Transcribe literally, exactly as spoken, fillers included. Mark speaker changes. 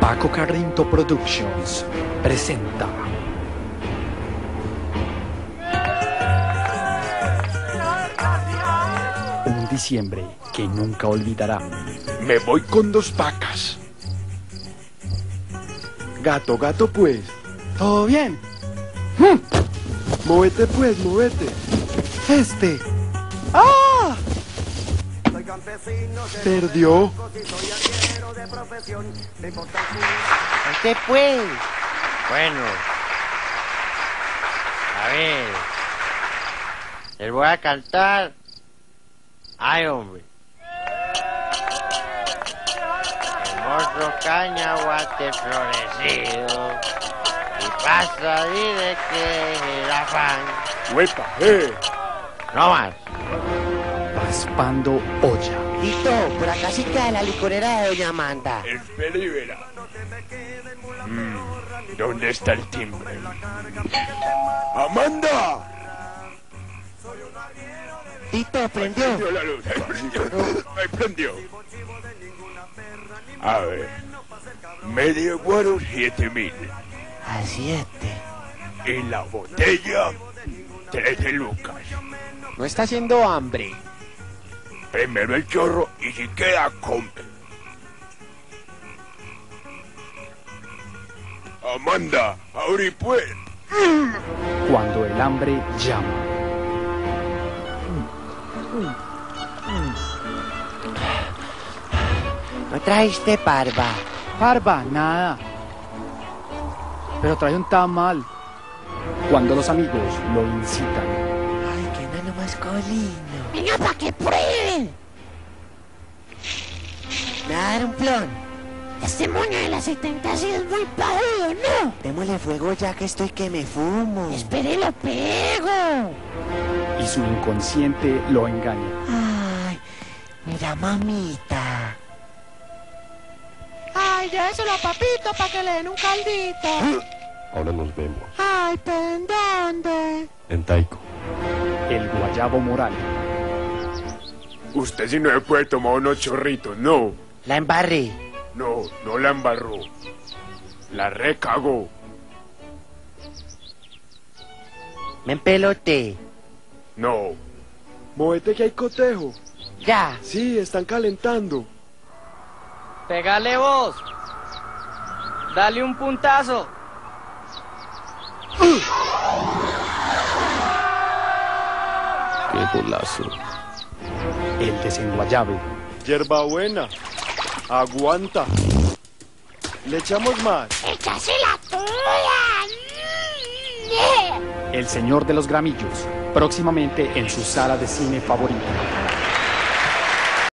Speaker 1: Paco Carrinto Productions presenta un diciembre que nunca olvidará.
Speaker 2: Me voy con dos vacas. Gato, gato pues.
Speaker 1: ¿Todo bien?
Speaker 2: Móvete pues, móvete.
Speaker 1: Este. ¡Ah!
Speaker 2: Perdió.
Speaker 3: ¿Qué pues? Bueno. A ver. Les voy a cantar. Ay, hombre. Hermoso cañaguate florecido. Y pasa a de que el afán.
Speaker 2: ¡Huepa, eh!
Speaker 3: No más.
Speaker 1: Raspando olla.
Speaker 4: Tito, por acá sí queda la licorera de Doña Amanda.
Speaker 2: Espera y verá. Mm, ¿Dónde está el timbre? ¡Amanda!
Speaker 4: Tito, prendió.
Speaker 2: Prendió la luz. Ahí prendió. Ahí prendió. A ver. Medio guaro, siete mil.
Speaker 4: A siete.
Speaker 2: Y la botella, trece lucas.
Speaker 5: No está haciendo hambre.
Speaker 2: Primero el chorro y si queda, come. Amanda, ahora y pues.
Speaker 1: Cuando el hambre llama.
Speaker 4: ¿No trajiste parva?
Speaker 1: Parva, nada. Pero trae un tamal. Cuando los amigos lo incitan.
Speaker 4: Ay, qué nano masculino.
Speaker 6: ¡Venga, pa' que prueben!
Speaker 4: ¿Me va a dar un plon?
Speaker 6: Este moño de la setenta sí es muy pajudo, ¿no?
Speaker 4: Démosle fuego ya que estoy que me fumo.
Speaker 6: Espere, lo pego.
Speaker 1: Y su inconsciente lo engaña.
Speaker 4: Ay, mira mamita.
Speaker 6: Ay, lléveselo a papito para que le den un caldito.
Speaker 7: Ahora nos vemos
Speaker 6: Ay, ¿pero en dónde?
Speaker 7: en Taiko.
Speaker 1: El guayabo moral.
Speaker 2: Usted si no se puede tomar unos chorritos, no.
Speaker 4: La embarré.
Speaker 2: No, no la embarró. La recagó.
Speaker 4: Me empeloté.
Speaker 2: No. Móvete que hay cotejo.
Speaker 4: Ya.
Speaker 2: Sí, están calentando.
Speaker 5: Pégale vos. Dale un puntazo.
Speaker 7: Qué golazo.
Speaker 1: El desenguayable.
Speaker 2: Hierbabuena. Aguanta. Le echamos más.
Speaker 6: ¡Échasela toda! Mm,
Speaker 1: El señor de los gramillos. Próximamente en su sala de cine favorita.